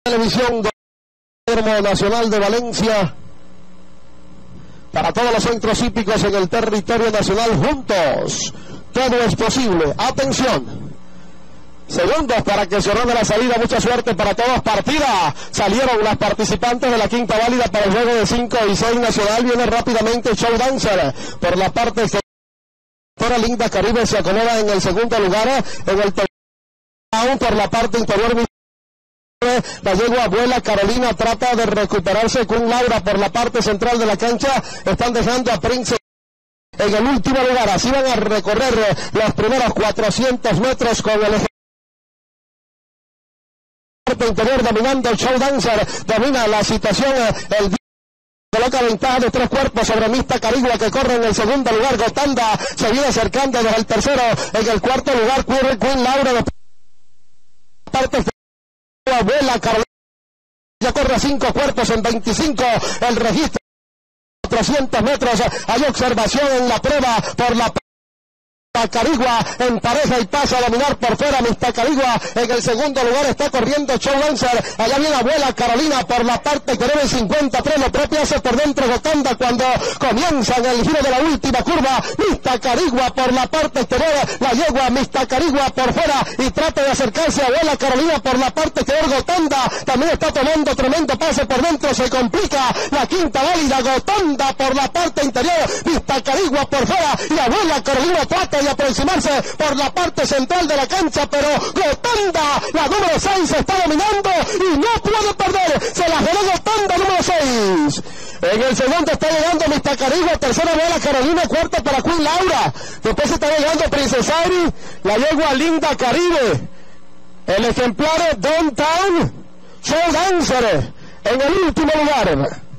Televisión Gobierno Nacional de Valencia para todos los centros hípicos en el territorio nacional. Juntos, todo es posible. Atención, segundos para que se ordene la salida. Mucha suerte para todos. Partida, salieron las participantes de la quinta válida para el juego de 5 y 6 nacional. Viene rápidamente Show Dancer por la parte exterior. Linda Caribe se acomoda en el segundo lugar. En el tercero por la parte interior, la yegua Abuela Carolina trata de recuperarse. con Laura por la parte central de la cancha. Están dejando a Prince en el último lugar. Así van a recorrer los primeros 400 metros con el interior dominando el Show Dancer. Domina la situación. El coloca ventaja de 3 cuerpos sobre Mista Carigua, que corre en el segundo lugar. Gotanda se viene acercando desde el tercero. En el cuarto lugar Queen Laura de parte Abuela Carolina ya corre a 5 cuerpos en 25 el registro. 400 metros hay observación en la prueba por la Carigua en pareja y pasa a dominar por fuera Mista Carigua. En el segundo lugar está corriendo Show Dancer. Allá viene Abuela Carolina por la parte que debe 53. Lo propio hace por dentro Gotanda cuando comienza en el giro de la última curva. Mista Carigua por la parte exterior. La yegua Mista Carigua por fuera y trata de acercarse a Abuela Carolina por la parte exterior. Gotanda también está tomando tremendo pase por dentro. Se complica la quinta válida. Gotanda por la parte interior. Mista Carigua por fuera y Abuela Carolina trata de aproximarse por la parte central de la cancha, pero Gotanda, la número 6, está dominando y no puede perder. Se la ganó Gotanda, número 6. En el segundo está llegando Mista Carigua, tercera Abuela Carolina, cuarta para Queen Laura. Después está llegando Princesa Ari, la yegua Linda Caribe, el ejemplar Downtown Show Dancer en el último lugar.